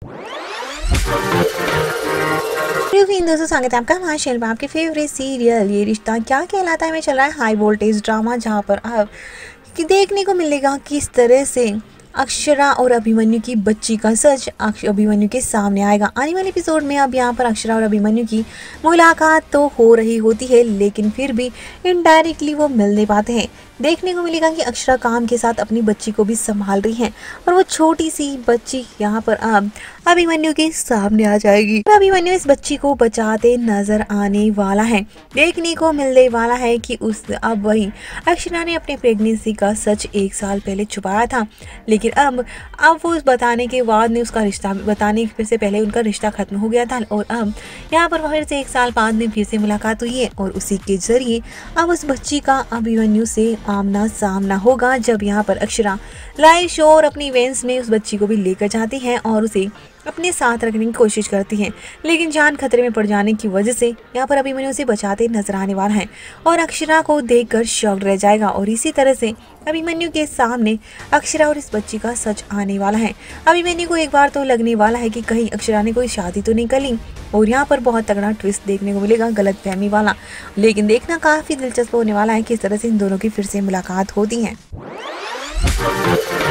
दोस्तों स्वागत है आपका हमारे चैनल पर। आपके फेवरेट सीरियल ये रिश्ता क्या कहलाता है में चल रहा है हाई वोल्टेज ड्रामा, जहां पर अब देखने को मिलेगा किस तरह से अक्षरा और अभिमन्यु की बच्ची का सच अभिमन्यु के सामने आएगा। आने वाले एपिसोड में अब यहाँ पर अक्षरा और अभिमन्यु की मुलाकात तो हो रही होती है, लेकिन फिर भी इनडायरेक्टली वो मिल नहीं पाते हैं। देखने को मिलेगा कि अक्षरा काम के साथ अपनी बच्ची को भी संभाल रही है और वो छोटी सी बच्ची यहाँ पर अब अभिमन्यु के सामने आ जाएगी। अभिमन्यु इस बच्ची को बचाते नजर आने वाला है। देखने को मिलने वाला है कि उस अब वही अक्षरा ने अपने प्रेगनेंसी का सच 1 साल पहले छुपाया था, लेकिन अब वो बताने के बाद में उसका रिश्ता बताने से पहले उनका रिश्ता खत्म हो गया था और अब यहाँ पर फिर से 1 साल बाद में फिर से मुलाकात हुई है और उसी के जरिए अब उस बच्ची का अभिमन्यु से आमना सामना होगा। जब यहाँ पर अक्षरा लाइव शो और अपनी इवेंट्स में उस बच्ची को भी लेकर जाती हैं और उसे अपने साथ रखने की कोशिश करती हैं, लेकिन जान खतरे में पड़ जाने की वजह से यहाँ पर अभिमन्यु उसे बचाते नजर आने वाला है और अक्षरा को देखकर शॉक्ड रह जाएगा। और इसी तरह से अभिमन्यु के सामने अक्षरा और इस बच्ची का सच आने वाला है। अभिमन्यु को एक बार तो लगने वाला है कि कहीं अक्षरा ने कोई शादी तो नहीं कर ली और यहाँ पर बहुत तगड़ा ट्विस्ट देखने को मिलेगा, गलतफहमी वाला। लेकिन देखना काफी दिलचस्प होने वाला है किस तरह से इन दोनों की फिर से मुलाकात होती है।